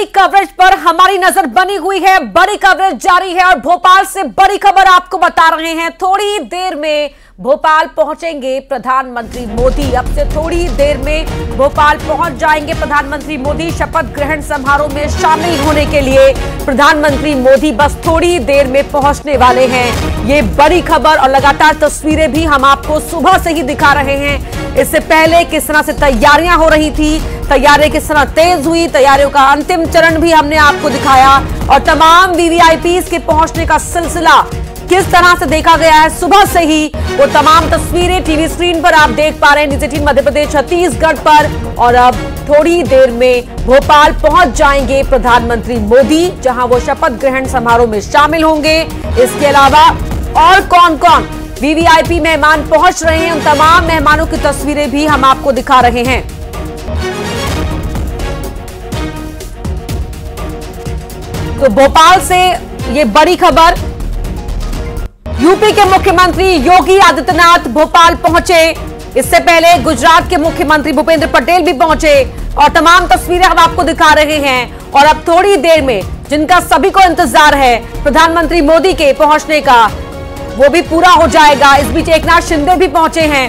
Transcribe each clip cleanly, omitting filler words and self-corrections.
बड़ी कवरेज पर हमारी नजर बनी हुई है। बड़ी कवरेज जारी है और भोपाल से बड़ी खबर आपको बता रहे हैं। थोड़ी ही देर में भोपाल पहुंचेंगे प्रधानमंत्री मोदी। अब से थोड़ी ही देर में भोपाल पहुंच जाएंगे प्रधानमंत्री मोदी। शपथ ग्रहण समारोह में शामिल होने के लिए प्रधानमंत्री मोदी बस थोड़ी ही देर में पहुंचने वाले हैं। ये बड़ी खबर और लगातार तस्वीरें भी हम आपको सुबह से ही दिखा रहे हैं। इससे पहले किस तरह से तैयारियां हो रही थी, तैयारियां किस तरह तेज हुई, तैयारियों का अंतिम चरण भी हमने आपको दिखाया और तमाम वीवीआईपीज के पहुंचने का सिलसिला किस तरह से देखा गया है सुबह से ही, वो तमाम तस्वीरें टीवी स्क्रीन पर आप देख पा रहे हैं। न्यूज़ 18 मध्य प्रदेश छत्तीसगढ़ पर। और अब थोड़ी देर में भोपाल पहुंच जाएंगे प्रधानमंत्री मोदी, जहां वो शपथ ग्रहण समारोह में शामिल होंगे। इसके अलावा और कौन कौन वीवीआईपी मेहमान पहुंच रहे हैं, उन तमाम मेहमानों की तस्वीरें भी हम आपको दिखा रहे हैं। तो भोपाल से ये बड़ी खबर, यूपी के मुख्यमंत्री योगी आदित्यनाथ भोपाल पहुंचे। इससे पहले गुजरात के मुख्यमंत्री भूपेंद्र पटेल भी पहुंचे और तमाम तस्वीरें हम आपको दिखा रहे हैं। और अब थोड़ी देर में जिनका सभी को इंतजार है प्रधानमंत्री मोदी के पहुंचने का, वो भी पूरा हो जाएगा। इस बीच एकनाथ शिंदे भी पहुंचे हैं।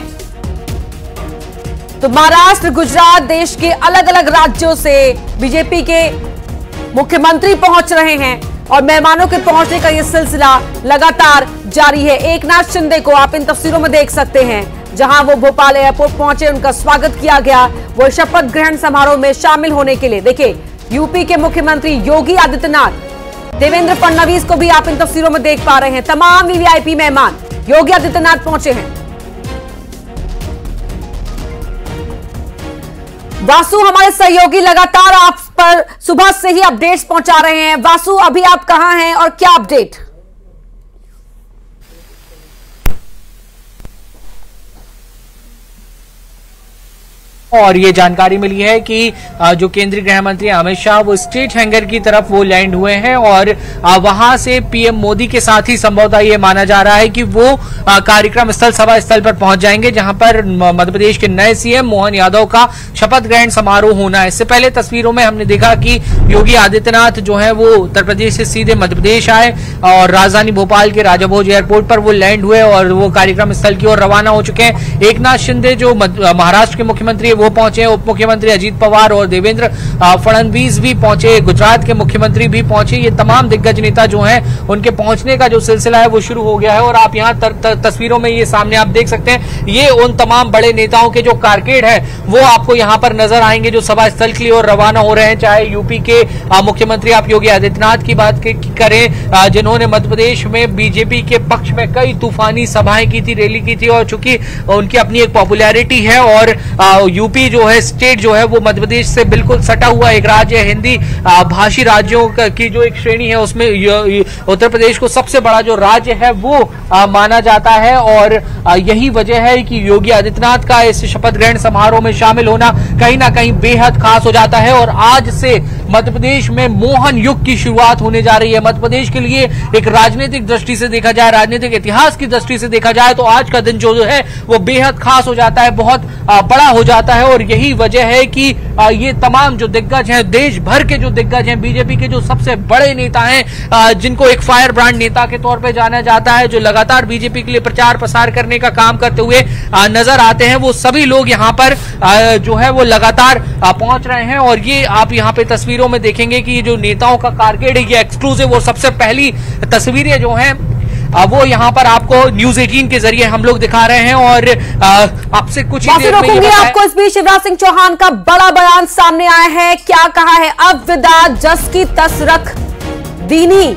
तो महाराष्ट्र, गुजरात, देश के अलग अलग राज्यों से बीजेपी के मुख्यमंत्री पहुंच रहे हैं और मेहमानों के पहुंचने का यह सिलसिला लगातार जारी है। एकनाथ शिंदे को आप इन तस्वीरों में देख सकते हैं, जहां वो भोपाल एयरपोर्ट पहुंचे, उनका स्वागत किया गया। वो शपथ ग्रहण समारोह में शामिल होने के लिए, देखिए यूपी के मुख्यमंत्री योगी आदित्यनाथ, देवेंद्र फडणवीस को भी आप इन तस्वीरों में देख पा रहे हैं। तमाम वीवीआईपी मेहमान योगी आदित्यनाथ पहुंचे हैं। वासु हमारे सहयोगी लगातार आप पर सुबह से ही अपडेट्स पहुंचा रहे हैं। वासु, अभी आप कहां हैं और क्या अपडेट? और ये जानकारी मिली है कि जो केंद्रीय गृह मंत्री अमित शाह वो स्टेट हैंगर की तरफ वो लैंड हुए हैं और वहां से पीएम मोदी के साथ ही संभवतः ये माना जा रहा है कि वो कार्यक्रम स्थल, सभा स्थल पर पहुंच जाएंगे, जहां पर मध्य प्रदेश के नए सीएम मोहन यादव का शपथ ग्रहण समारोह होना है। इससे पहले तस्वीरों में हमने देखा कि योगी आदित्यनाथ जो है वो उत्तर प्रदेश से सीधे मध्य प्रदेश आए और राजधानी भोपाल के राजा भोज एयरपोर्ट पर वो लैंड हुए और वो कार्यक्रम स्थल की ओर रवाना हो चुके हैं। एकनाथ शिंदे जो महाराष्ट्र के मुख्यमंत्री वो पहुंचे, उप मुख्यमंत्री अजीत पवार और देवेंद्र फडणवीस भी पहुंचे, गुजरात के मुख्यमंत्री भी पहुंचे। ये तमाम दिग्गज नेता जो हैं उनके पहुंचने का जो सिलसिला है वो शुरू हो गया है। और आप यहाँ तस्वीरों में ये सामने आप देख सकते हैं, ये उन तमाम बड़े नेताओं के जो कारकेड है वो आपको यहाँ पर नजर आएंगे जो सभा स्थल की ओर रवाना हो रहे हैं। चाहे यूपी के मुख्यमंत्री आप योगी आदित्यनाथ की बात करें, जिन्होंने मध्य प्रदेश में बीजेपी के पक्ष में कई तूफानी सभाएं की थी, रैली की थी, और चूंकि उनकी अपनी एक पॉपुलैरिटी है और यूपी जो है स्टेट जो है वो मध्य प्रदेश से बिल्कुल सटा हुआ एक राज्य है। हिंदी भाषी राज्यों की जो एक श्रेणी है उसमें उत्तर प्रदेश को सबसे बड़ा जो राज्य है वो माना जाता है। और यही वजह है कि योगी आदित्यनाथ का इस शपथ ग्रहण समारोह में शामिल होना कहीं ना कहीं बेहद खास हो जाता है। और आज से मध्य प्रदेश में मोहन युग की शुरुआत होने जा रही है। मध्य प्रदेश के लिए एक राजनीतिक दृष्टि से देखा जाए, राजनीतिक इतिहास की दृष्टि से देखा जाए तो आज का दिन जो है वो बेहद खास हो जाता है, बहुत बड़ा हो जाता है। और यही वजह है कि ये तमाम जो दिग्गज हैं, देश भर के जो दिग्गज हैं, बीजेपी के जो सबसे बड़े नेता हैं, जिनको एक फायर ब्रांड नेता के तौर पे जाना जाता है, जो लगातार बीजेपी के लिए प्रचार प्रसार करने का काम करते हुए नजर आते हैं, वो सभी लोग यहाँ पर जो है वो लगातार पहुंच रहे हैं। और ये आप यहाँ पे तस्वीरों में देखेंगे कि जो नेताओं का कारकेड है ये एक्सक्लूसिव और सबसे पहली तस्वीरें जो हैं वो यहाँ पर आपको न्यूज़ 18 के जरिए हम लोग दिखा रहे हैं। और आपसे कुछ ही देर में आपको इस बीच शिवराज सिंह चौहान का बड़ा बयान सामने आया है। क्या कहा है? अब विदा जस की तस रख दीनी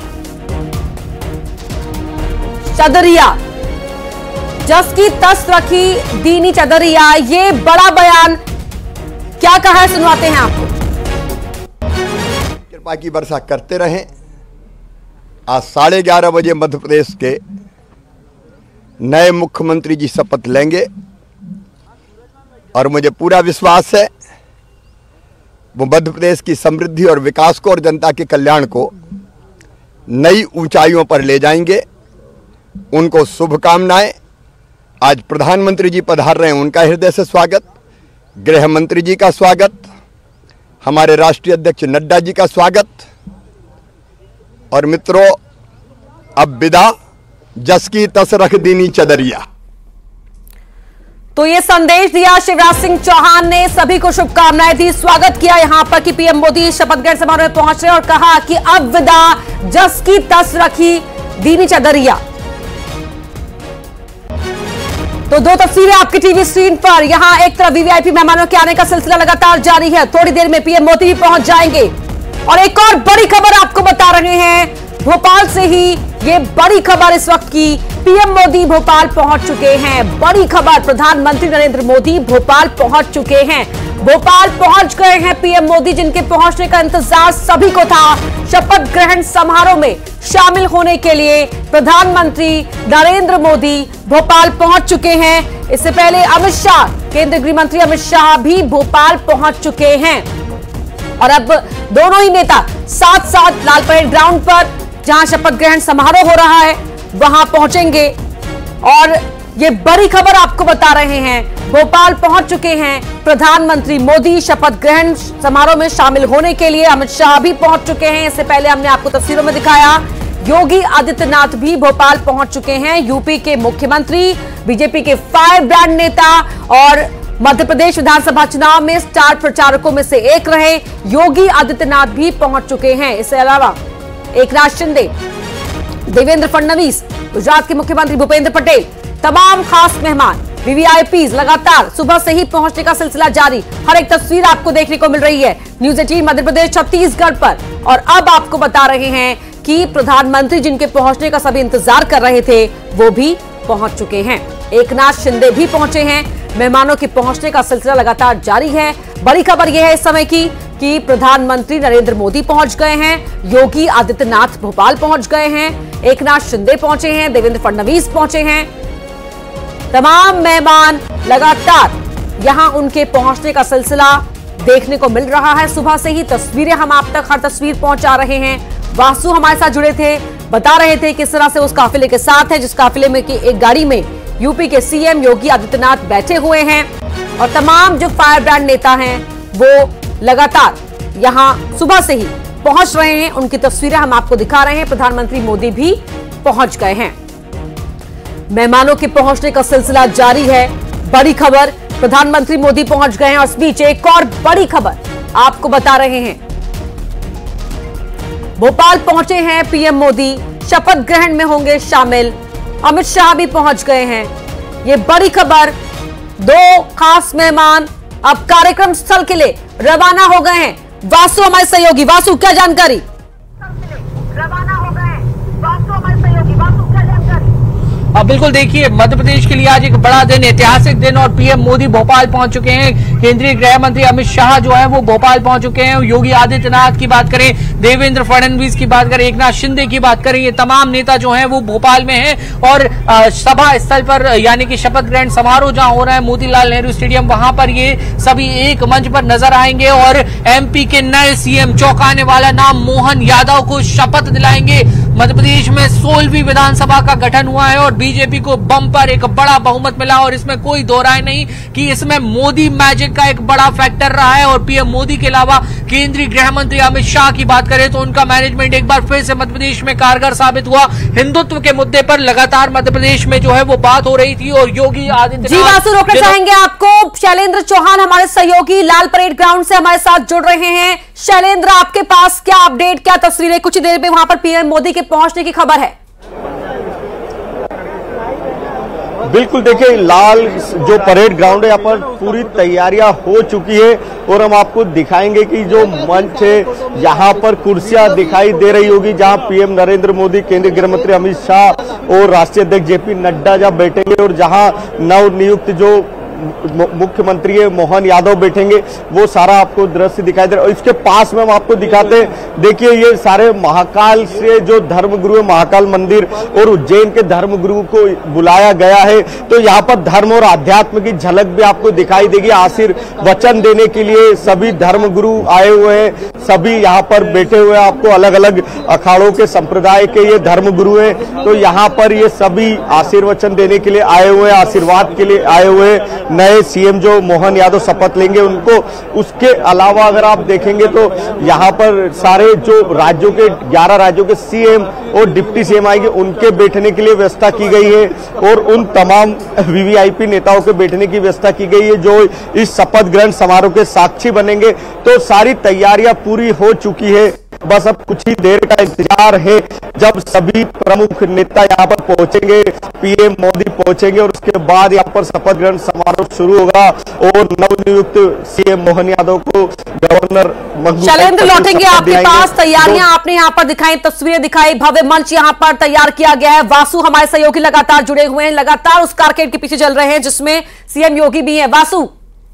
चदरिया, जस की तस रखी दीनी चदरिया, ये बड़ा बयान क्या कहा है, सुनवाते हैं आपको। कृपा की वर्षा करते रहें। आज 11:30 बजे मध्य प्रदेश के नए मुख्यमंत्री जी शपथ लेंगे और मुझे पूरा विश्वास है वो मध्य प्रदेश की समृद्धि और विकास को और जनता के कल्याण को नई ऊंचाइयों पर ले जाएंगे। उनको शुभकामनाएं। आज प्रधानमंत्री जी पधार रहे हैं, उनका हृदय से स्वागत, गृह मंत्री जी का स्वागत, हमारे राष्ट्रीय अध्यक्ष नड्डा जी का स्वागत। और मित्रों, अब विदा, जस की तस रख दीनी चदरिया। तो ये संदेश दिया शिवराज सिंह चौहान ने, सभी को शुभकामनाएं दी, स्वागत किया यहां पर कि पीएम मोदी शपथ ग्रहण समारोह में पहुंचे और कहा कि अब विदा, जस की तस रखी दीनी चदरिया। तो दो तस्वीरें आपकी टीवी स्क्रीन पर। यहां एक तरफ वीवीआईपी मेहमानों के आने का सिलसिला लगातार जारी है, थोड़ी देर में पीएम मोदी भी पहुंच जाएंगे। और एक और बड़ी खबर आपको बता रहे हैं, भोपाल से ही ये बड़ी खबर इस वक्त की, पीएम मोदी भोपाल पहुंच चुके हैं। बड़ी खबर, प्रधानमंत्री नरेंद्र मोदी भोपाल पहुंच चुके हैं। भोपाल पहुंच गए हैं पीएम मोदी, जिनके पहुंचने का इंतजार सभी को था। शपथ ग्रहण समारोह में शामिल होने के लिए प्रधानमंत्री नरेंद्र मोदी भोपाल पहुंच चुके हैं। इससे पहले अमित शाह, केंद्रीय गृह मंत्री अमित शाह भी भोपाल पहुंच चुके हैं। और अब दोनों ही नेता साथ साथ लाल परेड ग्राउंड पर, जहां शपथ ग्रहण समारोह हो रहा है, वहां पहुंचेंगे। और ये बड़ी खबर आपको बता रहे हैं, भोपाल पहुंच चुके हैं प्रधानमंत्री मोदी शपथ ग्रहण समारोह में शामिल होने के लिए। अमित शाह भी पहुंच चुके हैं। इससे पहले हमने आपको तस्वीरों में दिखाया, योगी आदित्यनाथ भी भोपाल पहुंच चुके हैं। यूपी के मुख्यमंत्री, बीजेपी के फायर ब्रांड नेता और मध्य प्रदेश विधानसभा चुनाव में स्टार प्रचारकों में से एक रहे योगी आदित्यनाथ भी पहुंच चुके हैं। इसके अलावा एकनाथ शिंदे, देवेंद्र फडणवीस, गुजरात के मुख्यमंत्री भूपेंद्र पटेल, तमाम खास मेहमान, वीवीआईपी लगातार सुबह से ही पहुंचने का सिलसिला जारी। हर एक तस्वीर आपको देखने को मिल रही है न्यूज 18 मध्य प्रदेश छत्तीसगढ़ पर। और अब आपको बता रहे हैं कि प्रधानमंत्री जिनके पहुंचने का सभी इंतजार कर रहे थे, वो भी पहुंच चुके हैं। एकनाथ शिंदे भी पहुंचे हैं। मेहमानों के पहुंचने का सिलसिला लगातार जारी है। बड़ी खबर यह है इस समय की कि प्रधानमंत्री नरेंद्र मोदी पहुंच गए हैं, योगी आदित्यनाथ भोपाल पहुंच गए हैं, एकनाथ शिंदे पहुंचे हैं, देवेंद्र फडणवीस पहुंचे हैं। तमाम मेहमान लगातार यहां उनके पहुंचने का सिलसिला देखने को मिल रहा है। सुबह से ही तस्वीरें हम आप तक हर तस्वीर पहुंचा रहे हैं। वासु हमारे साथ जुड़े थे, बता रहे थे किस तरह से उस काफिले के साथ है, जिस काफिले में की एक गाड़ी में यूपी के सीएम योगी आदित्यनाथ बैठे हुए हैं और तमाम जो फायर ब्रांड नेता हैं वो लगातार यहां सुबह से ही पहुंच रहे हैं। उनकी तस्वीरें हम आपको दिखा रहे हैं। प्रधानमंत्री मोदी भी पहुंच गए हैं। मेहमानों के पहुंचने का सिलसिला जारी है। बड़ी खबर, प्रधानमंत्री मोदी पहुंच गए हैं। और इस बीच एक और बड़ी खबर आपको बता रहे हैं, भोपाल पहुंचे हैं पीएम मोदी, शपथ ग्रहण में होंगे शामिल। अमित शाह भी पहुंच गए हैं। ये बड़ी खबर, दो खास मेहमान अब कार्यक्रम स्थल के लिए रवाना हो गए हैं। वासु हमारे सहयोगी, वासु क्या जानकारी? रवाना हो गए हैं वासु हमारे सहयोगी, वासु क्या जानकारी? बिल्कुल, देखिए मध्य प्रदेश के लिए आज एक बड़ा दिन, ऐतिहासिक दिन और पीएम मोदी भोपाल पहुंच चुके हैं। केंद्रीय गृह मंत्री अमित शाह जो है वो भोपाल पहुंच चुके हैं। योगी आदित्यनाथ की बात करें, देवेंद्र फडणवीस की बात करें, एकनाथ शिंदे की बात करें, ये तमाम नेता जो हैं वो भोपाल में हैं। और सभा स्थल पर यानी कि शपथ ग्रहण समारोह जहां हो रहा है मोतीलाल नेहरू स्टेडियम, वहां पर ये सभी एक मंच पर नजर आएंगे और एमपी के नए सीएम, चौंकाने वाला नाम मोहन यादव को शपथ दिलाएंगे। मध्य प्रदेश में 16वीं विधानसभा का गठन हुआ है और बीजेपी को बम्पर एक बड़ा बहुमत मिला और इसमें कोई दो राय नहीं कि इसमें मोदी मैजिक का एक बड़ा फैक्टर रहा है। और पीएम मोदी के अलावा केंद्रीय गृह मंत्री अमित शाह की बात करें तो उनका मैनेजमेंट एक बार फिर से मध्य प्रदेश में कारगर साबित हुआ। हिंदुत्व के मुद्दे पर लगातार मध्य प्रदेश में जो है वो बात हो रही थी और योगी आदित्यनाथ। जी वासु, रोकना चाहेंगे आपको। शैलेंद्र चौहान हमारे सहयोगी लाल परेड ग्राउंड से हमारे साथ जुड़ रहे हैं। शैलेंद्र, आपके पास क्या अपडेट, क्या तस्वीरें? कुछ देर में वहां पर पीएम मोदी के पहुंचने की खबर है। बिल्कुल, देखिए लाल जो परेड ग्राउंड है यहाँ पर पूरी तैयारियां हो चुकी है और हम आपको दिखाएंगे कि जो मंच है यहाँ पर कुर्सियां दिखाई दे रही होगी जहाँ पीएम नरेंद्र मोदी, केंद्रीय गृह मंत्री अमित शाह और राष्ट्रीय अध्यक्ष जेपी नड्डा जहाँ बैठेंगे और जहाँ नवनियुक्त जो मुख्यमंत्री है मोहन यादव बैठेंगे, वो सारा आपको दृश्य दिखाई दे रहा है। इसके पास में हम आपको दिखाते हैं, देखिए ये सारे महाकाल से जो धर्मगुरु है, महाकाल मंदिर और उज्जैन के धर्मगुरु को बुलाया गया है। तो यहाँ पर धर्म और अध्यात्म की झलक भी आपको दिखाई देगी। आशीर्वचन देने के लिए सभी धर्मगुरु आए हुए हैं, सभी यहाँ पर बैठे हुए हैं। आपको अलग अलग अखाड़ों के संप्रदाय के ये धर्मगुरु हैं, तो यहाँ पर ये सभी आशीर्वचन देने के लिए आए हुए हैं, आशीर्वाद के लिए आए हुए हैं। नए सीएम जो मोहन यादव शपथ लेंगे उनको। उसके अलावा अगर आप देखेंगे तो यहाँ पर सारे जो राज्यों के 11 राज्यों के सीएम और डिप्टी सीएम आएंगे, उनके बैठने के लिए व्यवस्था की गई है और उन तमाम वीवीआईपी नेताओं के बैठने की व्यवस्था की गई है जो इस शपथ ग्रहण समारोह के साक्षी बनेंगे। तो सारी तैयारियां पूरी हो चुकी है, बस अब कुछ ही देर का इंतजार है जब सभी प्रमुख नेता यहाँ पर पहुंचेंगे, पीएम मोदी पहुंचेंगे और उसके बाद यहाँ पर शपथ ग्रहण समारोह शुरू होगा और नवनियुक्त सीएम मोहन यादव को गवर्नर शैलेंद्र लौटेंगे आपके पास। तैयारियां आपने यहाँ पर दिखाई, तस्वीरें दिखाई, भव्य मंच यहाँ पर तैयार किया गया है। वासु हमारे सहयोगी लगातार जुड़े हुए हैं, लगातार उस कारकेड के पीछे चल रहे हैं जिसमें सीएम योगी भी है। वासु,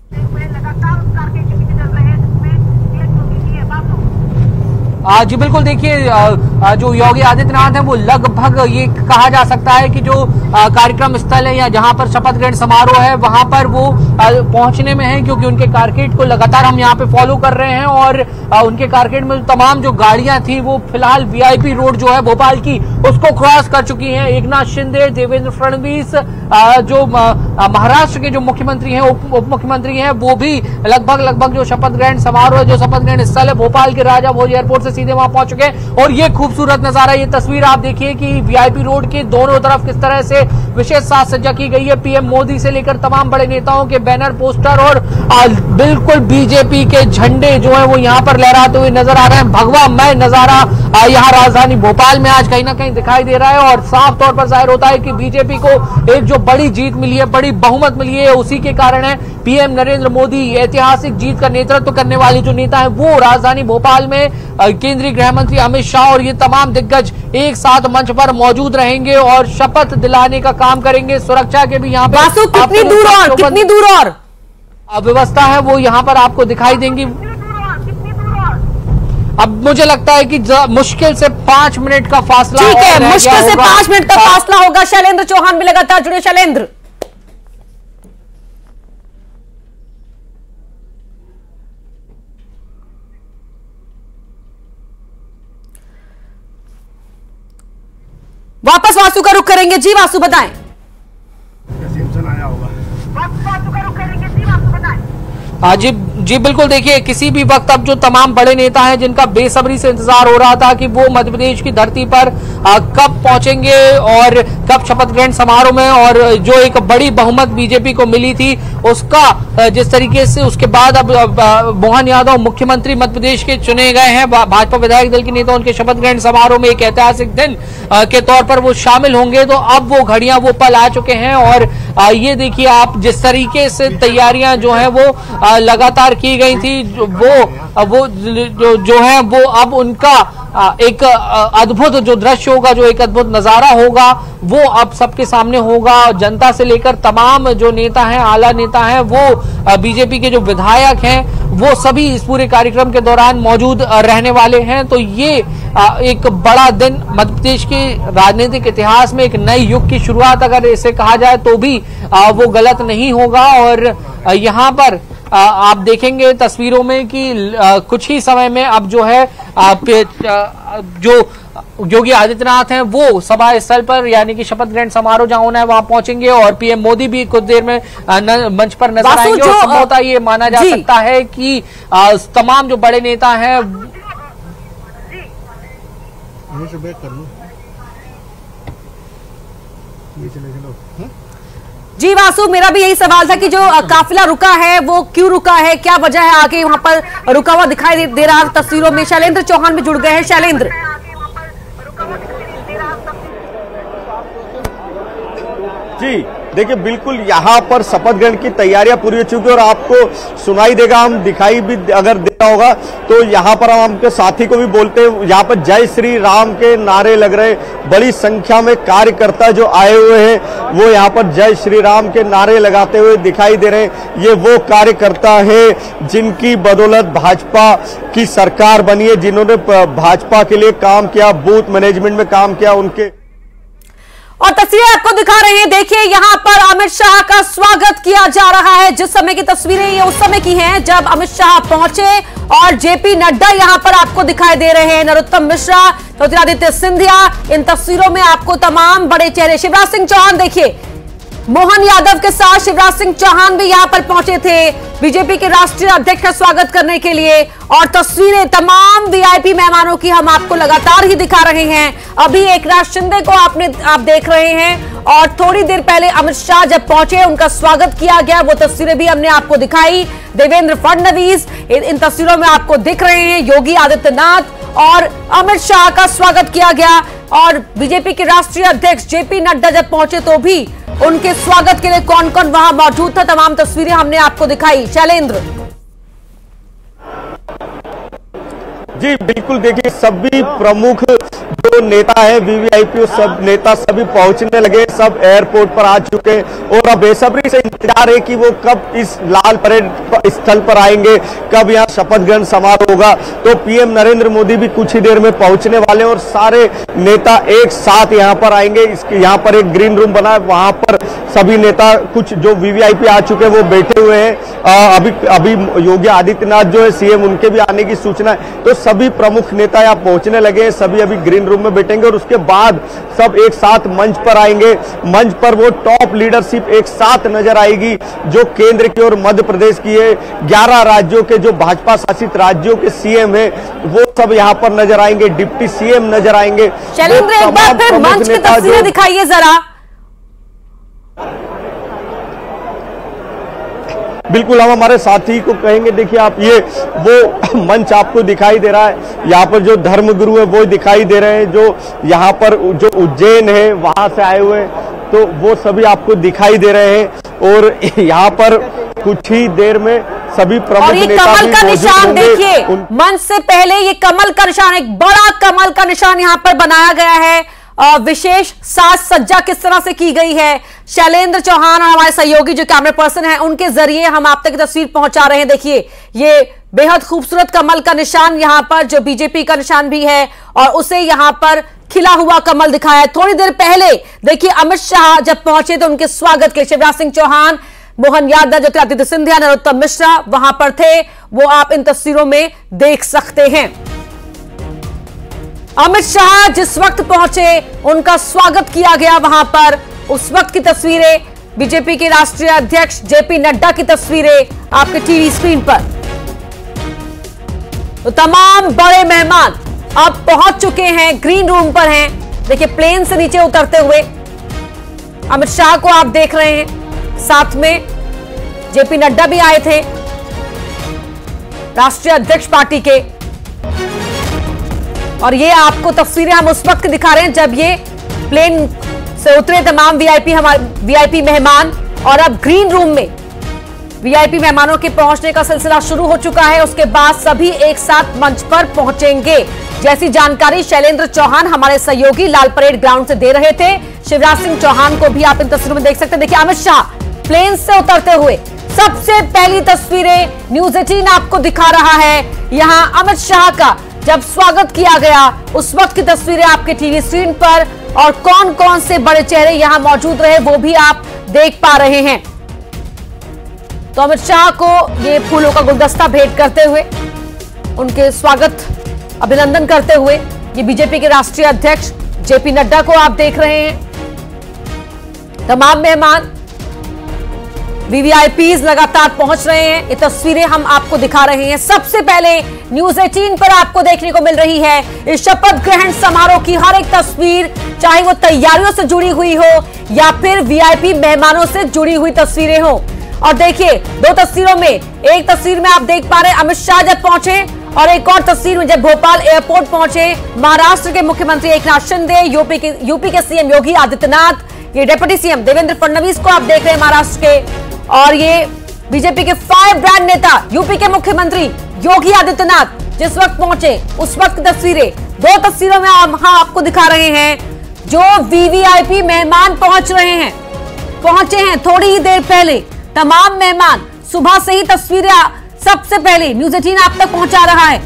जी बिल्कुल, देखिए जो योगी आदित्यनाथ है वो लगभग ये कहा जा सकता है कि जो कार्यक्रम स्थल है या जहां पर शपथ ग्रहण समारोह है वहां पर वो पहुंचने में है, क्योंकि उनके कारकेड को लगातार हम यहां पे फॉलो कर रहे हैं और उनके कारकेड में तमाम जो गाड़ियां थी वो फिलहाल वीआईपी रोड जो है भोपाल की उसको क्रॉस कर चुकी हैं। एकनाथ शिंदे, देवेंद्र फडणवीस, जो महाराष्ट्र के जो मुख्यमंत्री हैं, उप मुख्यमंत्री हैं, वो भी लगभग जो शपथ ग्रहण समारोह, जो शपथ ग्रहण स्थल है भोपाल के राजा भोज एयरपोर्ट से सीधे वहां पहुंच चुके हैं। और ये खूबसूरत नजारा, ये तस्वीर आप देखिए कि वीआईपी रोड के दोनों तरफ किस तरह से विशेष साज सज्जा की गई है। पीएम मोदी से लेकर तमाम बड़े नेताओं के बैनर, पोस्टर और बिल्कुल बीजेपी के झंडे जो है वो यहाँ पर लहराते हुए नजर आ रहे हैं। भगवामय नजारा यहाँ राजधानी भोपाल में आज कहीं ना कहीं दिखाई दे रहा है और साफ तौर पर जाहिर होता है कि बीजेपी को एक जो बड़ी जीत मिली है, बड़ी बहुमत मिली है, उसी के कारण है। पीएम नरेंद्र मोदी ऐतिहासिक जीत का नेतृत्व करने वाले जो नेता है वो राजधानी भोपाल में केंद्रीय गृह मंत्री अमित शाह और ये तमाम दिग्गज एक साथ मंच पर मौजूद रहेंगे और शपथ दिलाने का काम करेंगे। सुरक्षा के भी यहाँ पे कितनी दूर और व्यवस्था है वो यहाँ पर आपको दिखाई देंगी। अब मुझे लगता है कि मुश्किल से 5 मिनट का फासला, ठीक है, मुश्किल से 5 मिनट का फासला होगा। शैलेंद्र चौहान भी लगातार जुड़े। शैलेंद्र, वापस वासु का रुख करेंगे। जी वासु बताएं। जी बिल्कुल, देखिए किसी भी वक्त अब जो तमाम बड़े नेता हैं जिनका बेसब्री से इंतजार हो रहा था कि वो मध्य प्रदेश की धरती पर कब पहुंचेंगे और कब शपथ ग्रहण समारोह में, और जो एक बड़ी बहुमत बीजेपी को मिली थी उसका जिस तरीके से उसके बाद अब मोहन यादव मुख्यमंत्री मध्य प्रदेश के चुने गए हैं, भाजपा विधायक दल के नेता उनके शपथ ग्रहण समारोह में एक ऐतिहासिक दिन के तौर पर वो शामिल होंगे। तो अब वो घड़ियां, वो पल आ चुके हैं और ये देखिए आप जिस तरीके से तैयारियां जो है वो लगातार की गई थी, वो जो है वो अब उनका एक अद्भुत जो दृश्य होगा, जो एक अद्भुत नजारा होगा वो अब सबके सामने होगा। जनता से लेकर तमाम जो नेता हैं, आला नेता हैं, वो बीजेपी के जो विधायक हैं वो सभी इस पूरे कार्यक्रम के दौरान मौजूद रहने वाले हैं। तो ये एक बड़ा दिन मध्य प्रदेश के राजनीतिक इतिहास में एक नए युग की शुरुआत अगर इसे कहा जाए तो भी वो गलत नहीं होगा। और यहाँ पर आप देखेंगे तस्वीरों में कि कुछ ही समय में अब जो है जो योगी आदित्यनाथ हैं वो सभा स्थल पर यानी कि शपथ ग्रहण समारोह जहां होना है वहां पहुंचेंगे और पीएम मोदी भी कुछ देर में मंच पर नजर आएंगे। और संभवतः ये माना जा सकता है कि तमाम जो बड़े नेता हैं जी वासु, मेरा भी यही सवाल था कि जो काफिला रुका है वो क्यों रुका है, क्या वजह है, आगे वहां पर रुका हुआ दिखाई दे रहा तस्वीरों में। शैलेंद्र चौहान भी जुड़ गए हैं। शैलेंद्र, जी देखिए, बिल्कुल यहाँ पर शपथ ग्रहण की तैयारियां पूरी हो चुकी है और आपको सुनाई देगा, हम दिखाई भी अगर देता होगा तो यहाँ पर हम आपके साथी को भी बोलते हैं, यहाँ पर जय श्री राम के नारे लग रहे, बड़ी संख्या में कार्यकर्ता जो आए हुए हैं वो यहाँ पर जय श्री राम के नारे लगाते हुए दिखाई दे रहे हैं। ये वो कार्यकर्ता है जिनकी बदौलत भाजपा की सरकार बनी है, जिन्होंने भाजपा के लिए काम किया, बूथ मैनेजमेंट में काम किया। उनके और तस्वीरें आपको दिखा रहे हैं, देखिए यहाँ पर अमित शाह का स्वागत किया जा रहा है। जिस समय की तस्वीरें ये उस समय की हैं जब अमित शाह पहुंचे और जेपी नड्डा यहाँ पर आपको दिखाई दे रहे हैं, नरोत्तम मिश्रा, ज्योतिरादित्य सिंधिया, इन तस्वीरों में आपको तमाम बड़े चेहरे, शिवराज सिंह चौहान देखिए मोहन यादव के साथ शिवराज सिंह चौहान भी यहां पर पहुंचे थे बीजेपी के राष्ट्रीय अध्यक्ष का स्वागत करने के लिए। और तस्वीरें तमाम वीआईपी मेहमानों की हम आपको लगातार ही दिखा रहे हैं। अभी एकनाथ शिंदे को आप देख रहे हैं और थोड़ी देर पहले अमित शाह जब पहुंचे उनका स्वागत किया गया, वो तस्वीरें भी हमने आपको दिखाई। देवेंद्र फडणवीस इन तस्वीरों में आपको दिख रहे हैं, योगी आदित्यनाथ और अमित शाह का स्वागत किया गया। और बीजेपी के राष्ट्रीय अध्यक्ष जेपी नड्डा जब पहुंचे तो भी उनके स्वागत के लिए कौन कौन वहां मौजूद था, तमाम तस्वीरें हमने आपको दिखाई। शैलेंद्र जी बिल्कुल, देखिए सभी प्रमुख जो नेता है वीवीआईपी सब नेता सभी पहुंचने लगे, सब एयरपोर्ट पर आ चुके और अब बेसब्री से इंतजार है कि वो कब इस लाल परेड स्थल पर आएंगे, कब यहाँ शपथ ग्रहण समारोह होगा। तो पीएम नरेंद्र मोदी भी कुछ ही देर में पहुंचने वाले और सारे नेता एक साथ यहाँ पर आएंगे। यहाँ पर एक ग्रीन रूम बना है, वहां पर सभी नेता कुछ जो वीवीआईपी आ चुके हैं वो बैठे हुए हैं। अभी योगी आदित्यनाथ जो है सीएम, उनके भी आने की सूचना है। तो सभी प्रमुख नेता यहाँ पहुंचने लगे हैं, सभी अभी ग्रीन रूम में बैठेंगे और उसके बाद सब एक साथ मंच पर आएंगे। मंच पर वो टॉप लीडरशिप एक साथ नजर आएगी जो केंद्र की और मध्य प्रदेश की है। 11 राज्यों के जो भाजपा शासित राज्यों के सीएम है वो सब यहाँ पर नजर आएंगे, डिप्टी सीएम नजर आएंगे। शैलेंद्र एक बार फिर मंच की तस्वीरें दिखाइए जरा। बिल्कुल, हम हमारे साथी को कहेंगे, देखिए आप ये वो मंच आपको दिखाई दे रहा है। यहाँ पर जो धर्मगुरु है वो दिखाई दे रहे हैं, जो यहाँ पर जो उज्जैन है वहां से आए हुए हैं, तो वो सभी आपको दिखाई दे रहे हैं। और यहाँ पर कुछ ही देर में सभी प्रमुख नेता कमल का निशान देखिए, मंच से पहले ये कमल का निशान, एक बड़ा कमल का निशान यहाँ पर बनाया गया है। विशेष साज सज्जा किस तरह से की गई है, शैलेंद्र चौहान और हमारे सहयोगी जो कैमरा पर्सन हैं उनके जरिए हम आप तक तस्वीर पहुंचा रहे हैं। देखिए ये बेहद खूबसूरत कमल का निशान यहाँ पर जो बीजेपी का निशान भी है और उसे यहाँ पर खिला हुआ कमल दिखाया है। थोड़ी देर पहले देखिए अमित शाह जब पहुंचे तो उनके स्वागत के लिए शिवराज सिंह चौहान, मोहन यादव, ज्योतिरादित्य सिंधिया, नरोत्तम मिश्रा वहां पर थे, वो आप इन तस्वीरों में देख सकते हैं। अमित शाह जिस वक्त पहुंचे उनका स्वागत किया गया वहां पर, उस वक्त की तस्वीरें, बीजेपी के राष्ट्रीय अध्यक्ष जेपी नड्डा की तस्वीरें आपके टीवी स्क्रीन पर। तो तमाम बड़े मेहमान अब पहुंच चुके हैं, ग्रीन रूम पर हैं। देखिए प्लेन से नीचे उतरते हुए अमित शाह को आप देख रहे हैं, साथ में जेपी नड्डा भी आए थे, राष्ट्रीय अध्यक्ष पार्टी के। और ये आपको तस्वीरें हम उस वक्त दिखा रहे हैं जब ये प्लेन से उतरे तमाम वीआईपी मेहमान, और अब ग्रीन रूम में वीआईपी मेहमानों के पहुंचने का सिलसिला शुरू हो चुका है। उसके बाद सभी एक साथ मंच पर पहुंचेंगे, जैसी जानकारी शैलेंद्र चौहान हमारे सहयोगी लाल परेड ग्राउंड से दे रहे थे। शिवराज सिंह चौहान को भी आप इन तस्वीरों में देख सकते हैं। देखिए अमित शाह प्लेन से उतरते हुए सबसे पहली तस्वीरें न्यूज 18 आपको दिखा रहा है। यहां अमित शाह का जब स्वागत किया गया उस वक्त की तस्वीरें आपके टीवी स्क्रीन पर, और कौन कौन से बड़े चेहरे यहां मौजूद रहे वो भी आप देख पा रहे हैं। तो अमित शाह को ये फूलों का गुलदस्ता भेंट करते हुए, उनके स्वागत अभिनंदन करते हुए ये बीजेपी के राष्ट्रीय अध्यक्ष जेपी नड्डा को आप देख रहे हैं। तमाम मेहमान वीवीआईपीज लगातार पहुंच रहे हैं, ये तस्वीरें हम आपको दिखा रहे हैं। सबसे पहले न्यूज 18 पर आपको देखने को मिल रही है इस शपथ ग्रहण समारोह की हर एक तस्वीर, चाहे वो तैयारियों से जुड़ी हुई हो या फिर वीआईपी मेहमानों से जुड़ी हुई तस्वीरें हो। और देखिए दो तस्वीरों में, एक तस्वीर में आप देख पा रहे हैं अमित शाह जब पहुंचे, और एक और तस्वीर में जब भोपाल एयरपोर्ट पहुंचे महाराष्ट्र के मुख्यमंत्री एकनाथ शिंदे, यूपी के सीएम योगी आदित्यनाथ, ये डिप्टी सीएम देवेंद्र फडणवीस को आप देख रहे हैं महाराष्ट्र के, और ये बीजेपी के फायर ब्रांड नेता यूपी के मुख्यमंत्री योगी आदित्यनाथ जिस वक्त पहुंचे उस वक्त की तस्वीरें। दो तस्वीरों में हम आपको दिखा रहे हैं जो वीवीआईपी मेहमान पहुंचे हैं थोड़ी ही देर पहले। तमाम मेहमान सुबह से ही तस्वीरें सबसे पहले न्यूज 18 आप तक पहुंचा रहा है।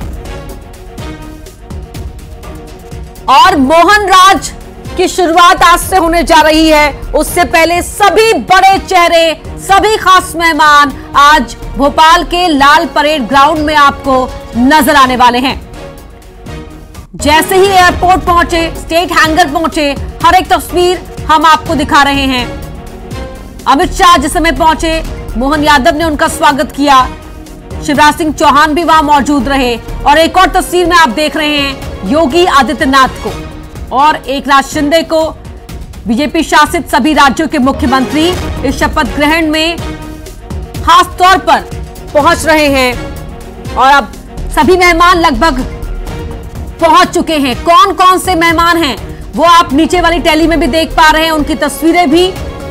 और मोहन राज की शुरुआत आज से होने जा रही है, उससे पहले सभी बड़े चेहरे, सभी खास मेहमान आज भोपाल के लाल परेड ग्राउंड में आपको नजर आने वाले हैं। जैसे ही एयरपोर्ट पहुंचे, स्टेट हैंगर पहुंचे, हर एक तस्वीर हम आपको दिखा रहे हैं। अमित शाह जिस समय पहुंचे, मोहन यादव ने उनका स्वागत किया। शिवराज सिंह चौहान भी वहां मौजूद रहे। और एक और तस्वीर में आप देख रहे हैं योगी आदित्यनाथ को और एकनाथ शिंदे को, बीजेपी शासित सभी राज्यों के मुख्यमंत्री इस शपथ ग्रहण में खास तौर पर पहुंच रहे हैं। और अब सभी मेहमान लगभग पहुंच चुके हैं। कौन कौन से मेहमान हैं वो आप नीचे वाली टैली में भी देख पा रहे हैं, उनकी तस्वीरें भी।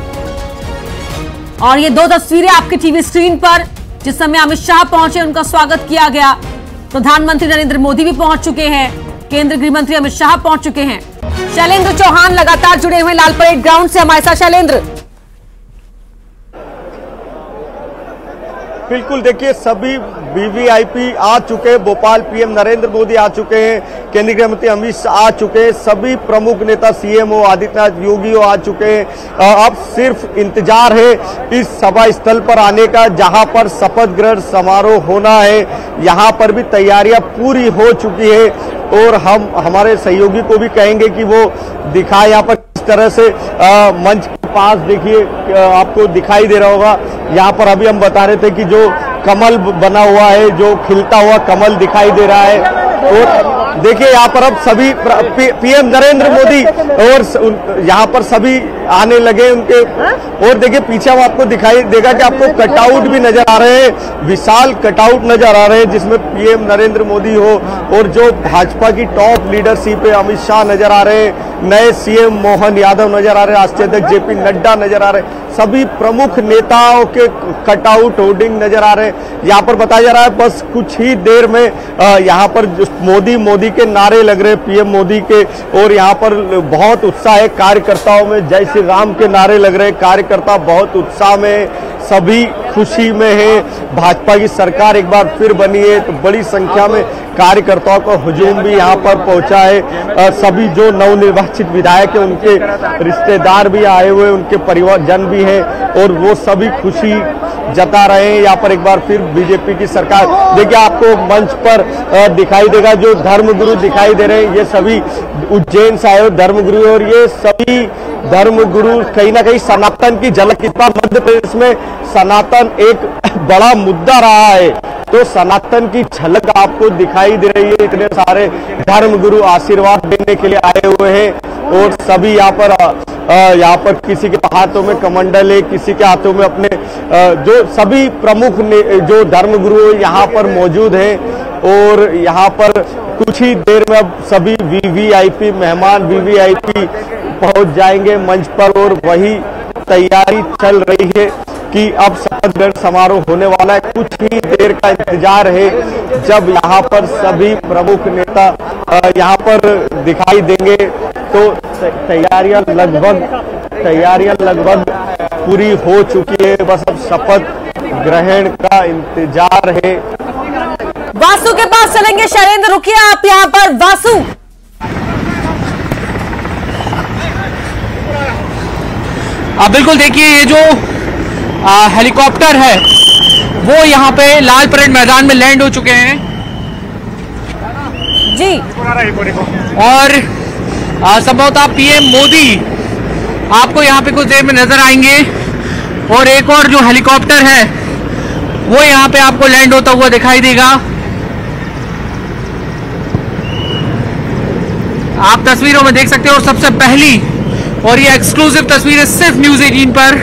और ये दो तस्वीरें आपके टीवी स्क्रीन पर, जिस समय अमित शाह पहुंचे उनका स्वागत किया गया। प्रधानमंत्री नरेंद्र मोदी भी पहुंच चुके हैं, केंद्रीय गृह मंत्री अमित शाह पहुंच चुके हैं। शैलेंद्र चौहान लगातार जुड़े हुए लाल परेड ग्राउंड से हमारे साथ। शैलेंद्र, बिल्कुल देखिए, सभी वीवीआईपी आ चुके हैं। भोपाल पीएम नरेंद्र मोदी आ चुके हैं, केंद्रीय गृह मंत्री अमित शाह आ चुके हैं, सभी प्रमुख नेता सीएमओ आदित्यनाथ योगी आ चुके हैं। अब सिर्फ इंतजार है इस सभा स्थल पर आने का, जहां पर शपथ ग्रहण समारोह होना है। यहां पर भी तैयारियां पूरी हो चुकी है और हम हमारे सहयोगी को भी कहेंगे कि वो दिखाए यहाँ पर किस तरह से मंच के पास देखिए आपको दिखाई दे रहा होगा। यहाँ पर अभी हम बता रहे थे कि जो कमल बना हुआ है, जो खिलता हुआ कमल दिखाई दे रहा है। और देखिए यहाँ पर अब सभी पीएम नरेंद्र मोदी और यहाँ पर सभी आने लगे उनके। और देखिए पीछे हम आपको दिखाई देगा कि आपको कटआउट भी नजर आ रहे हैं, विशाल कटआउट नजर आ रहे हैं जिसमें पीएम नरेंद्र मोदी हो और जो भाजपा की टॉप लीडरशिप है अमित शाह नजर आ रहे हैं, नए सीएम मोहन यादव नजर आ रहे हैं, राष्ट्रीय अध्यक्ष जेपी नड्डा नजर आ रहे हैं, सभी प्रमुख नेताओं के कटआउट होर्डिंग नजर आ रहे हैं। यहाँ पर बताया जा रहा है बस कुछ ही देर में यहाँ पर मोदी मोदी के नारे लग रहे हैं पीएम मोदी के। और यहाँ पर बहुत उत्साह है कार्यकर्ताओं में, जय श्री राम के नारे लग रहे हैं, कार्यकर्ता बहुत उत्साह में, सभी खुशी में है। भाजपा की सरकार एक बार फिर बनी है तो बड़ी संख्या में कार्यकर्ताओं का हुजूम भी यहाँ पर पहुंचा है। सभी जो नवनिर्वाचित विधायक है उनके रिश्तेदार भी आए हुए, उनके परिवारजन भी हैं और वो सभी खुशी जता रहे हैं। यहाँ पर एक बार फिर बीजेपी की सरकार, देखिए आपको मंच पर दिखाई देगा जो धर्मगुरु दिखाई दे रहे हैं, ये सभी उज्जैन से आए हुए धर्मगुरु। और ये सभी धर्मगुरु कहीं ना कहीं सनातन की झलक, इस बार मध्य प्रदेश में सनातन एक बड़ा मुद्दा रहा है तो सनातन की झलक आपको दिखाई दे रही है। इतने सारे धर्मगुरु आशीर्वाद देने के लिए आए हुए हैं और सभी यहाँ पर किसी के हाथों में कमंडल है, किसी के हाथों में अपने जो सभी प्रमुख जो धर्मगुरु यहाँ पर मौजूद हैं। और यहाँ पर कुछ ही देर में अब सभी वीवीआईपी मेहमान वीवीआईपी पहुंच जाएंगे मंच पर और वही तैयारी चल रही है कि अब शपथ ग्रहण समारोह होने वाला है। कुछ ही देर का इंतजार है जब यहाँ पर सभी प्रमुख नेता यहाँ पर दिखाई देंगे तो तैयारियां लगभग पूरी हो चुकी है। बस अब शपथ ग्रहण का इंतजार है। वासु के पास चलेंगे। शैलेंद्र रुकिए आप यहाँ पर। वासु, बिल्कुल देखिए ये जो हेलीकॉप्टर है वो यहाँ पे लाल परेड मैदान में लैंड हो चुके हैं जी। और संभवतः पीएम मोदी आपको यहाँ पे कुछ देर में नजर आएंगे और एक और जो हेलीकॉप्टर है वो यहाँ पे आपको लैंड होता हुआ दिखाई देगा। आप तस्वीरों में देख सकते हो। और सबसे पहली और ये एक्सक्लूसिव तस्वीरें सिर्फ न्यूज़ 18 पर।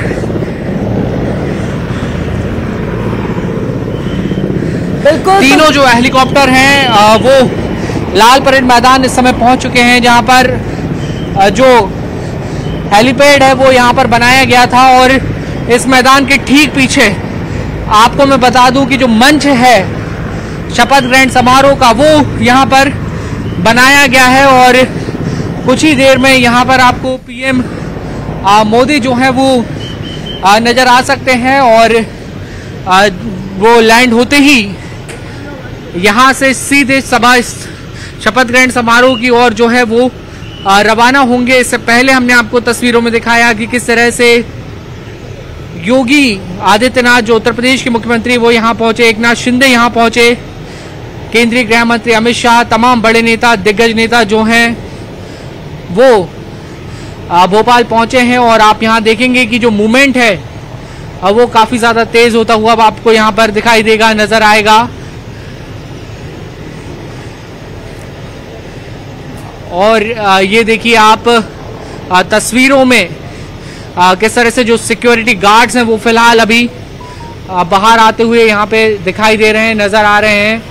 बिल्कुल तीनों जो हेलीकॉप्टर हैं वो लाल परेड मैदान इस समय पहुंच चुके हैं, जहां पर जो हेलीपैड है वो यहां पर बनाया गया था। और इस मैदान के ठीक पीछे आपको मैं बता दूं कि जो मंच है शपथ ग्रहण समारोह का वो यहां पर बनाया गया है। और कुछ ही देर में यहाँ पर आपको पीएम मोदी जो है वो नज़र आ सकते हैं। और वो लैंड होते ही यहाँ से सीधे सभा शपथ ग्रहण समारोह की ओर जो है वो रवाना होंगे। इससे पहले हमने आपको तस्वीरों में दिखाया कि किस तरह से योगी आदित्यनाथ जो उत्तर प्रदेश के मुख्यमंत्री वो यहाँ पहुंचे, एकनाथ शिंदे यहाँ पहुंचे, केंद्रीय गृह मंत्री अमित शाह, तमाम बड़े नेता दिग्गज नेता जो हैं वो भोपाल पहुंचे हैं। और आप यहाँ देखेंगे कि जो मूवमेंट है वो काफी ज्यादा तेज होता हुआ अब आपको यहाँ पर दिखाई देगा, नजर आएगा। और ये देखिए आप तस्वीरों में किस तरह से जो सिक्योरिटी गार्ड्स हैं वो फिलहाल अभी बाहर आते हुए यहाँ पे दिखाई दे रहे हैं, नजर आ रहे हैं।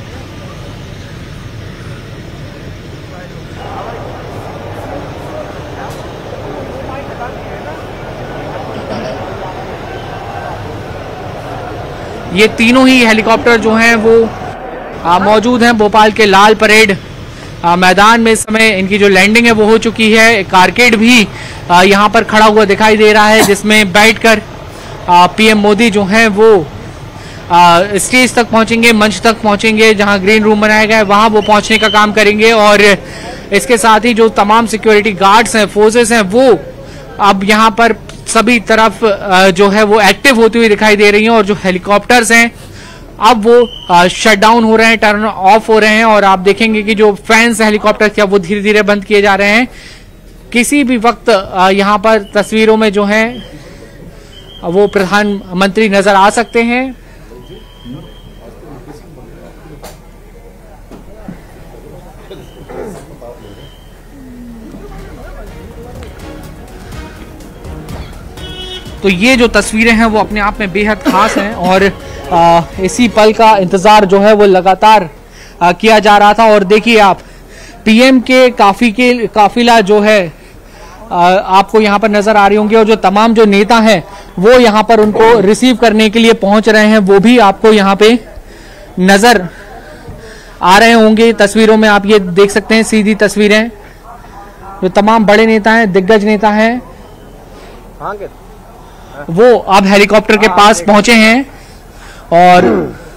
ये तीनों ही हेलीकॉप्टर जो हैं वो मौजूद हैं भोपाल के लाल परेड मैदान में। इस समय इनकी जो लैंडिंग है वो हो चुकी है। कारकेड भी यहाँ पर खड़ा हुआ दिखाई दे रहा है, जिसमें बैठकर पीएम मोदी जो हैं वो स्टेज तक पहुंचेंगे, मंच तक पहुंचेंगे, जहां ग्रीन रूम बनाया गया है वहां वो पहुंचने का काम करेंगे। और इसके साथ ही जो तमाम सिक्योरिटी गार्ड्स हैं, फोर्सेस हैं, वो अब यहाँ पर सभी तरफ जो है वो एक्टिव होती हुई दिखाई दे रही हैं। और जो हेलीकॉप्टर्स हैं अब वो शट डाउन हो रहे हैं, टर्न ऑफ हो रहे हैं। और आप देखेंगे कि जो फैंस हेलीकॉप्टर के वो धीरे धीरे बंद किए जा रहे हैं। किसी भी वक्त यहाँ पर तस्वीरों में जो है वो प्रधानमंत्री नजर आ सकते हैं। तो ये जो तस्वीरें हैं वो अपने आप में बेहद खास हैं और इसी पल का इंतजार जो है वो लगातार किया जा रहा था। और देखिए आप पीएम के काफिला जो है आपको यहाँ पर नजर आ रही होंगी। और जो तमाम जो नेता हैं वो यहाँ पर उनको रिसीव करने के लिए पहुंच रहे हैं, वो भी आपको यहाँ पे नजर आ रहे होंगे। तस्वीरों में आप ये देख सकते हैं, सीधी तस्वीरें। जो तमाम बड़े नेता हैं, दिग्गज नेता हैं, वो अब हेलीकॉप्टर के पास पहुंचे हैं। और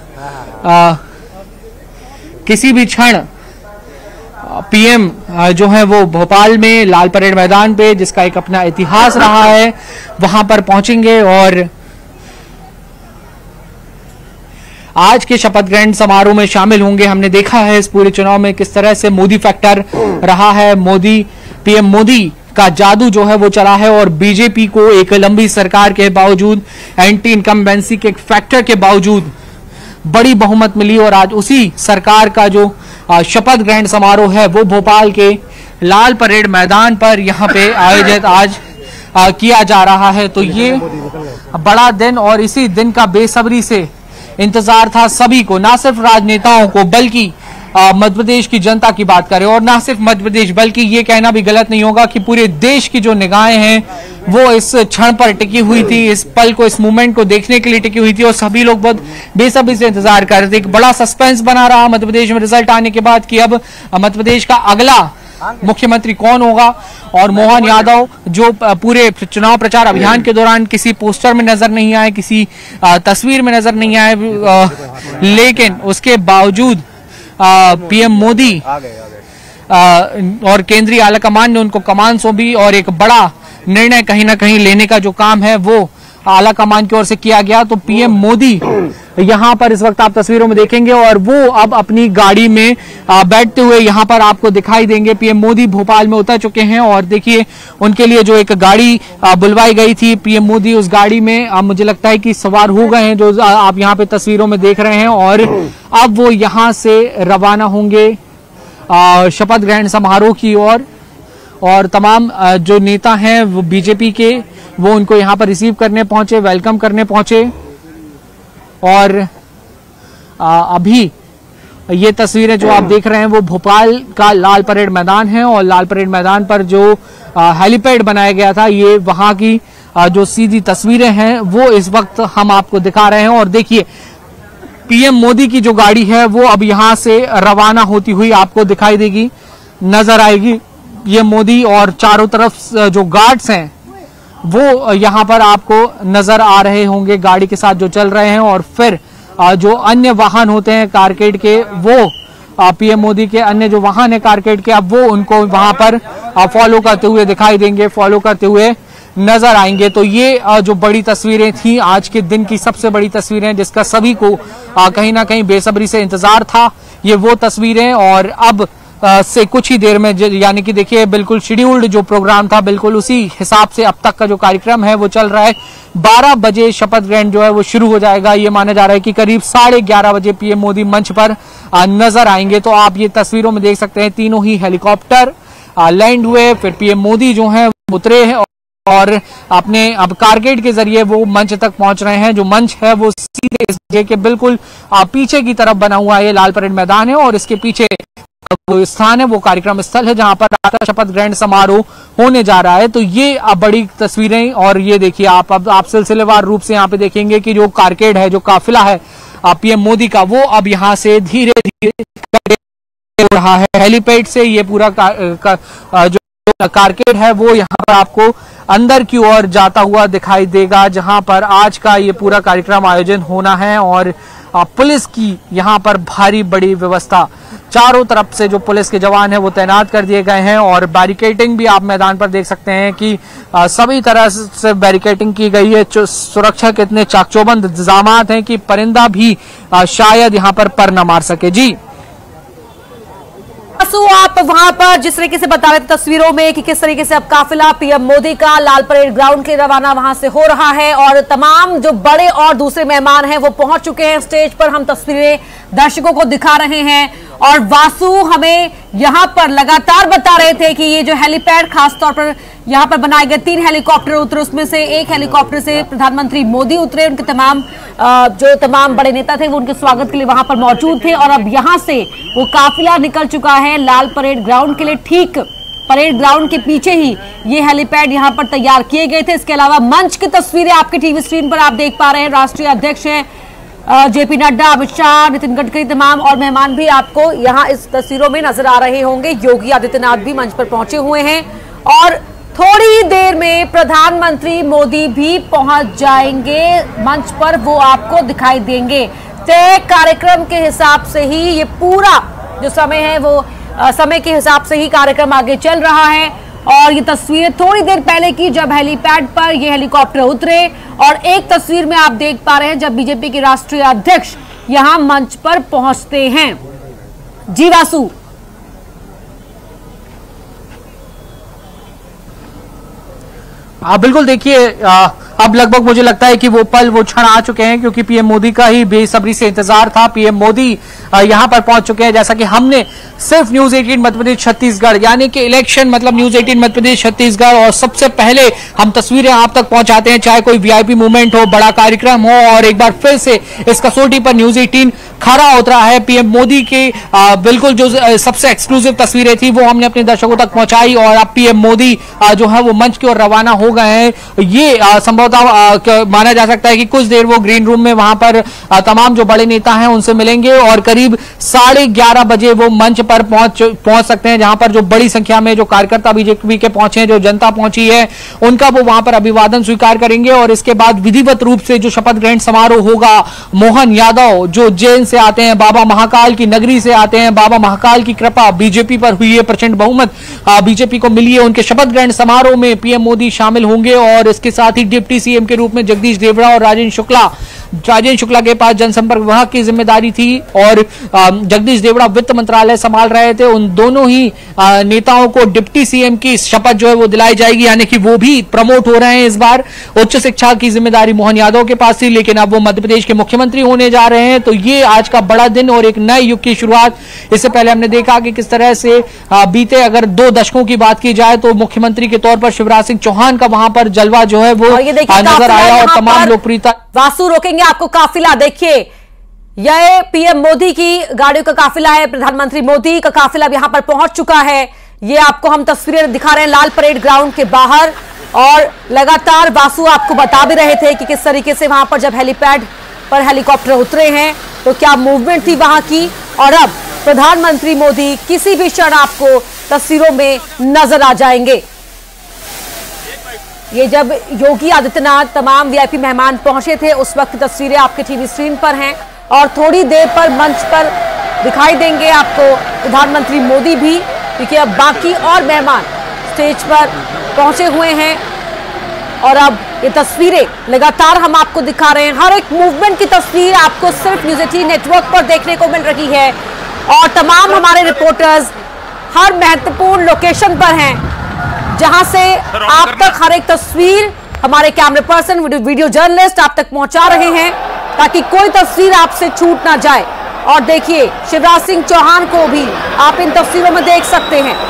किसी भी क्षण पीएम जो है वो भोपाल में लाल परेड मैदान पे, जिसका एक अपना इतिहास रहा है, वहां पर पहुंचेंगे। और आज के शपथ ग्रहण समारोह में शामिल होंगे। हमने देखा है इस पूरे चुनाव में किस तरह से मोदी फैक्टर रहा है, पीएम मोदी का जादू जो है वो चला है। और बीजेपी को एक लंबी सरकार के बावजूद, एंटी इनकम्बेंसी के फैक्टर के बावजूद बड़ी बहुमत मिली। और आज उसी सरकार का जो शपथ ग्रहण समारोह है वो भोपाल के लाल परेड मैदान पर यहाँ पे आयोजित आज किया जा रहा है। तो ये बड़ा दिन और इसी दिन का बेसब्री से इंतजार था सभी को, ना सिर्फ राजनेताओं को बल्कि मध्य प्रदेश की जनता की बात करें। और ना सिर्फ मध्य प्रदेश बल्कि ये कहना भी गलत नहीं होगा कि पूरे देश की जो निगाहें हैं वो इस क्षण पर टिकी हुई थी, इस पल को, इस मूवमेंट को देखने के लिए टिकी हुई थी। और सभी लोग बहुत बेसब्री से इंतजार कर रहे थे। एक बड़ा सस्पेंस बना रहा मध्य प्रदेश में रिजल्ट आने के बाद कि अब मध्य प्रदेश का अगला मुख्यमंत्री कौन होगा। और मोहन यादव जो पूरे चुनाव प्रचार अभियान के दौरान किसी पोस्टर में नजर नहीं आए, किसी तस्वीर में नजर नहीं आए, लेकिन उसके बावजूद पीएम मोदी और केंद्रीय आलाकमान ने उनको कमान सौंपी। और एक बड़ा निर्णय कहीं ना कहीं लेने का जो काम है वो आलाकमान की ओर से किया गया। तो पीएम मोदी यहाँ पर इस वक्त आप तस्वीरों में देखेंगे और वो अब अपनी गाड़ी में बैठते हुए यहाँ पर आपको दिखाई देंगे। पीएम मोदी भोपाल में उतर चुके हैं और देखिए उनके लिए जो एक गाड़ी बुलवाई गई थी, पीएम मोदी उस गाड़ी में मुझे लगता है कि सवार हो गए हैं, जो आप यहाँ पे तस्वीरों में देख रहे हैं। और अब वो यहाँ से रवाना होंगे शपथ ग्रहण समारोह की ओर। और तमाम जो नेता हैं वो बीजेपी के, वो उनको यहाँ पर रिसीव करने पहुंचे, वेलकम करने पहुंचे। और अभी ये तस्वीरें जो आप देख रहे हैं वो भोपाल का लाल परेड मैदान है। और लाल परेड मैदान पर जो हेलीपैड बनाया गया था, ये वहां की जो सीधी तस्वीरें हैं वो इस वक्त हम आपको दिखा रहे हैं। और देखिए पीएम मोदी की जो गाड़ी है वो अब यहां से रवाना होती हुई आपको दिखाई देगी, नजर आएगी। ये मोदी और चारों तरफ जो गार्ड्स हैं वो यहाँ पर आपको नजर आ रहे होंगे गाड़ी के साथ जो चल रहे हैं। और फिर जो अन्य वाहन होते हैं कारकेड के, वो पीएम मोदी के अन्य जो वाहन है कारकेड के, अब वो उनको वहां पर फॉलो करते हुए दिखाई देंगे, फॉलो करते हुए नजर आएंगे। तो ये जो बड़ी तस्वीरें थी, आज के दिन की सबसे बड़ी तस्वीरें जिसका सभी को कहीं ना कहीं बेसब्री से इंतजार था, ये वो तस्वीरें। और अब से कुछ ही देर में, यानी कि देखिए बिल्कुल शेड्यूल्ड जो प्रोग्राम था बिल्कुल उसी हिसाब से अब तक का जो कार्यक्रम है वो चल रहा है। 12 बजे शपथ ग्रहण जो है वो शुरू हो जाएगा। ये माना जा रहा है कि करीब 11:30 बजे पीएम मोदी मंच पर नजर आएंगे। तो आप ये तस्वीरों में देख सकते हैं, तीनों ही हेलीकॉप्टर लैंड हुए, फिर पीएम मोदी जो है उतरे हैं और अपने अब कारगेट के जरिए वो मंच तक पहुंच रहे हैं। जो मंच है वो सीधे इस जगह के बिल्कुल पीछे की तरफ बना हुआ है। ये लाल परेड मैदान है और इसके पीछे वो स्थान है, वो कार्यक्रम स्थल है जहां पर शपथ ग्रहण समारोह होने जा रहा है। तो ये अब बड़ी तस्वीरें, और ये देखिए आप सिलसिलेवार रूप से यहाँ पे देखेंगे कि जो कारकेड है, जो काफिला है पीएम मोदी का, वो अब यहाँ से धीरे धीरे हो रहा है। हेलीपैड से ये पूरा जो कारकेड है वो यहाँ पर आपको अंदर की ओर जाता हुआ दिखाई देगा, जहां पर आज का ये पूरा कार्यक्रम आयोजन होना है। और पुलिस की यहाँ पर भारी बड़ी व्यवस्था, चारों तरफ से जो पुलिस के जवान हैं वो तैनात कर दिए गए हैं और बैरिकेडिंग भी आप मैदान पर देख सकते हैं कि सभी तरह से बैरिकेडिंग की गई है। सुरक्षा के इतने चाकचौबंद इंतजामात हैं कि परिंदा भी शायद यहाँ पर न मार सके। जी आप वहां पर जिस तरीके से बता रहे थे तस्वीरों में कि किस तरीके से अब काफिला पीएम मोदी का लाल परेड ग्राउंड के रवाना वहां से हो रहा है और तमाम जो बड़े और दूसरे मेहमान हैं वो पहुंच चुके हैं स्टेज पर। हम तस्वीरें दर्शकों को दिखा रहे हैं और वासु हमें यहां पर लगातार बता रहे थे कि ये जो हेलीपैड खासतौर पर यहां पर बनाए गए 3 हेलीकॉप्टर उतरे, उसमें से एक हेलीकॉप्टर से प्रधानमंत्री मोदी उतरे। उनके तमाम बड़े नेता थे वो उनके स्वागत के लिए वहां पर मौजूद थे और अब यहां से वो काफिला निकल चुका है लाल परेड ग्राउंड के लिए। ठीक परेड ग्राउंड के पीछे ही ये हेलीपैड यहां पर तैयार किए गए थे। इसके अलावा मंच की तस्वीरें आपके टीवी स्क्रीन पर आप देख पा रहे हैं। राष्ट्रीय अध्यक्ष हैं जेपी नड्डा, अमित शाह, नितिन गडकरी, तमाम और मेहमान भी आपको यहाँ इस तस्वीरों में नजर आ रहे होंगे। योगी आदित्यनाथ भी मंच पर पहुंचे हुए हैं और थोड़ी ही देर में प्रधानमंत्री मोदी भी पहुंच जाएंगे मंच पर, वो आपको दिखाई देंगे। तय कार्यक्रम के हिसाब से ही ये पूरा जो समय है वो समय के हिसाब से ही कार्यक्रम आगे चल रहा है। और ये तस्वीरें थोड़ी देर पहले की जब हेलीपैड पर ये हेलीकॉप्टर उतरे और एक तस्वीर में आप देख पा रहे हैं जब बीजेपी के राष्ट्रीय अध्यक्ष यहां मंच पर पहुंचते हैं। जी वासु। बिल्कुल देखिए, अब लगभग मुझे लगता है कि वो पल, वो क्षण आ चुके हैं क्योंकि पीएम मोदी का ही बेसब्री से इंतजार था। पीएम मोदी यहां पर पहुंच चुके हैं। जैसा कि हमने सिर्फ न्यूज 18 मध्य प्रदेश छत्तीसगढ़, यानी कि इलेक्शन मतलब न्यूज 18 मध्य प्रदेश छत्तीसगढ़, और सबसे पहले हम तस्वीरें आप तक पहुंचाते हैं, चाहे कोई वीआईपी मूवमेंट हो, बड़ा कार्यक्रम हो। और एक बार फिर से इस कसौटी पर न्यूज 18 खरा उतरा है। पीएम मोदी के बिल्कुल जो सबसे एक्सक्लूसिव तस्वीरें थी वो हमने अपने दर्शकों तक पहुंचाई और अब पीएम मोदी जो है वो मंच की ओर रवाना हो गए हैं। ये संभवतः माना जा सकता है कि कुछ देर वो ग्रीन रूम में वहां पर तमाम जो बड़े नेता हैं उनसे मिलेंगे और करीब 11:30 बजे वो मंच पर पहुंच सकते हैं, जहां पर जो बड़ी संख्या में जो कार्यकर्ता बीजेपी के पहुंचे हैं, जो जनता पहुंची है, उनका वो वहां पर अभिवादन स्वीकार करेंगे। और इसके बाद विधिवत रूप से जो शपथ ग्रहण समारोह होगा, मोहन यादव जो जेल से आते हैं, बाबा महाकाल की नगरी से आते हैं, बाबा महाकाल की कृपा बीजेपी पर हुई है, प्रचंड बहुमत बीजेपी को मिली है, उनके शपथ ग्रहण समारोह में पीएम मोदी शामिल होंगे। और इसके साथ ही डिप्टी सीएम के रूप में जगदीश देवड़ा और राजेंद्र शुक्ला के पास जनसंपर्क विभाग की जिम्मेदारी थी और जगदीश देवड़ा वित्त मंत्रालय संभाल रहे थे। उन दोनों ही नेताओं को डिप्टी सीएम की शपथ जो है वो दिलाई जाएगी, यानी कि वो भी प्रमोट हो रहे हैं। इस बार उच्च शिक्षा की जिम्मेदारी मोहन यादव के पास थी, लेकिन अब वो मध्य प्रदेश के मुख्यमंत्री होने जा रहे हैं। तो ये आज का बड़ा दिन और एक नए युग की शुरुआत। इससे पहले हमने देखा कि किस तरह से बीते अगर 2 दशकों की बात की जाए तो मुख्यमंत्री के तौर पर शिवराज सिंह चौहान का वहां पर जलवा जो है वो नजर आया और तमाम लोकप्रियता। वासु रोकेंगे आपको काफिला, देखिए यह पीएम मोदी की गाड़ियों का काफिला है, प्रधानमंत्री मोदी का काफिला यहां पर पहुंच चुका है। ये आपको हम तस्वीरें दिखा रहे हैं लाल परेड ग्राउंड के बाहर और लगातार वासु आपको बता भी रहे थे कि किस तरीके से वहां पर जब हेलीपैड पर हेलीकॉप्टर उतरे हैं तो क्या मूवमेंट थी वहां की। और अब प्रधानमंत्री मोदी किसी भी क्षण आपको तस्वीरों में नजर आ जाएंगे। ये जब योगी आदित्यनाथ तमाम वीआईपी मेहमान पहुंचे थे उस वक्त की तस्वीरें आपके टीवी स्क्रीन पर हैं और थोड़ी देर पर मंच पर दिखाई देंगे आपको प्रधानमंत्री मोदी भी, क्योंकि अब बाकी और मेहमान स्टेज पर पहुंचे हुए हैं। और अब ये तस्वीरें लगातार हम आपको दिखा रहे हैं, हर एक मूवमेंट की तस्वीर आपको सिर्फ न्यूज 18 नेटवर्क पर देखने को मिल रही है और तमाम हमारे रिपोर्टर्स हर महत्वपूर्ण लोकेशन पर हैं, जहां से आप तक हर एक तस्वीर हमारे कैमरे पर्सन, वीडियो जर्नलिस्ट आप तक पहुंचा रहे हैं, ताकि कोई तस्वीर आपसे छूट ना जाए। और देखिए, शिवराज सिंह चौहान को भी आप इन तस्वीरों में देख सकते हैं।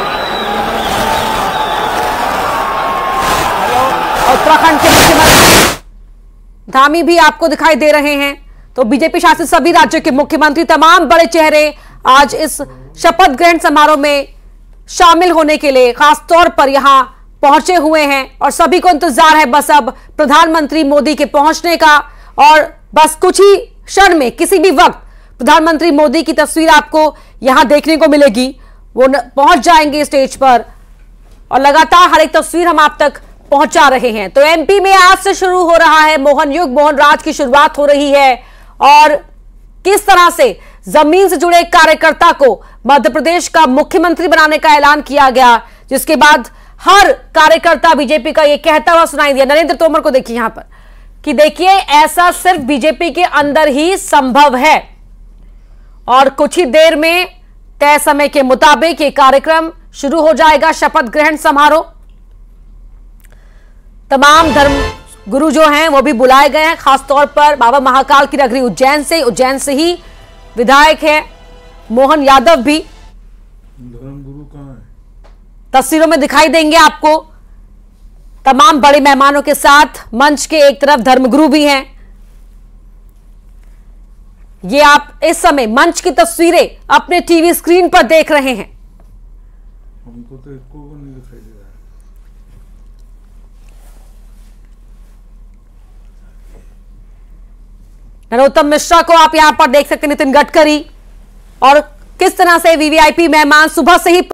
उत्तराखंड के मुख्यमंत्री धामी भी आपको दिखाई दे रहे हैं। तो बीजेपी शासित सभी राज्यों के मुख्यमंत्री, तमाम बड़े चेहरे आज इस शपथ ग्रहण समारोह में शामिल होने के लिए खास तौर पर यहां पहुंचे हुए हैं और सभी को इंतजार है बस अब प्रधानमंत्री मोदी के पहुंचने का। और बस कुछ ही क्षण में, किसी भी वक्त प्रधानमंत्री मोदी की तस्वीर आपको यहां देखने को मिलेगी। वो पहुंच जाएंगे स्टेज पर और लगातार हर एक तस्वीर हम आप तक पहुंचा रहे हैं। तो एमपी में आज से शुरू हो रहा है मोहन युग, मोहन राज की शुरुआत हो रही है और किस तरह से जमीन से जुड़े एक कार्यकर्ता को मध्य प्रदेश का मुख्यमंत्री बनाने का ऐलान किया गया, जिसके बाद हर कार्यकर्ता बीजेपी का यह कहता हुआ सुनाई दिया। नरेंद्र तोमर को देखिए यहां पर कि देखिए, ऐसा सिर्फ बीजेपी के अंदर ही संभव है और कुछ ही देर में तय समय के मुताबिक ये कार्यक्रम शुरू हो जाएगा, शपथ ग्रहण समारोह। तमाम धर्म गुरु जो हैं वो भी बुलाए गए हैं, खासतौर पर बाबा महाकाल की नगरी उज्जैन से ही विधायक है मोहन यादव भी धर्मगुरु कहाँ है? तस्वीरों में दिखाई देंगे आपको। तमाम बड़े मेहमानों के साथ मंच के एक तरफ धर्मगुरु भी हैं। ये आप इस समय मंच की तस्वीरें अपने टीवी स्क्रीन पर देख रहे हैं। हमको तो एक को नहीं दिखाई दे रहा है। नरोत्तम मिश्रा को आप यहां पर देख सकते हैं, नितिन गडकरी, और किस तरह से वीवीआईपी मेहमान सुबह से ही